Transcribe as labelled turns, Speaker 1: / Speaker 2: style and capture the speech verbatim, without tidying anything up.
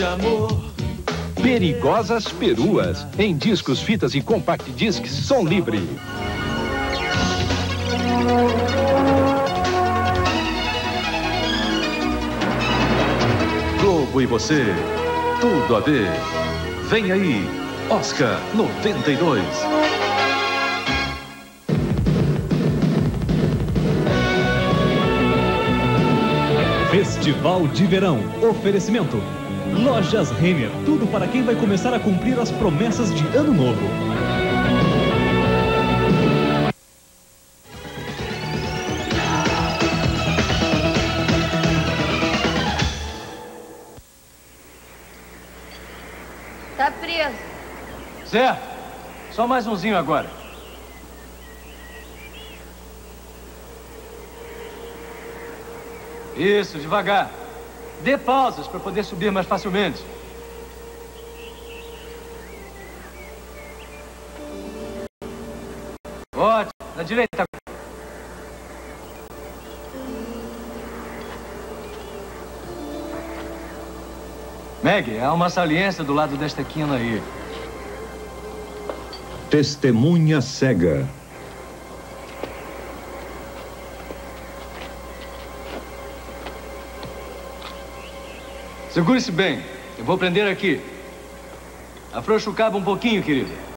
Speaker 1: de amor.
Speaker 2: Perigosas Peruas. Em discos, fitas e compact discs, som livre.
Speaker 3: Globo e você, tudo a ver. Vem aí, Oscar noventa e dois.
Speaker 4: Festival de Verão. Oferecimento. Lojas Renner. Tudo para quem vai começar a cumprir as promessas de Ano Novo.
Speaker 5: Tá preso.
Speaker 6: Certo. Só mais umzinho agora. Isso, devagar. Dê pausas para poder subir mais facilmente. Ótimo. Na direita. Maggie, há uma saliência do lado desta quina aí.
Speaker 3: Testemunha cega.
Speaker 6: Segure-se bem. Eu vou prender aqui. Afrouxa o cabo um pouquinho, querido.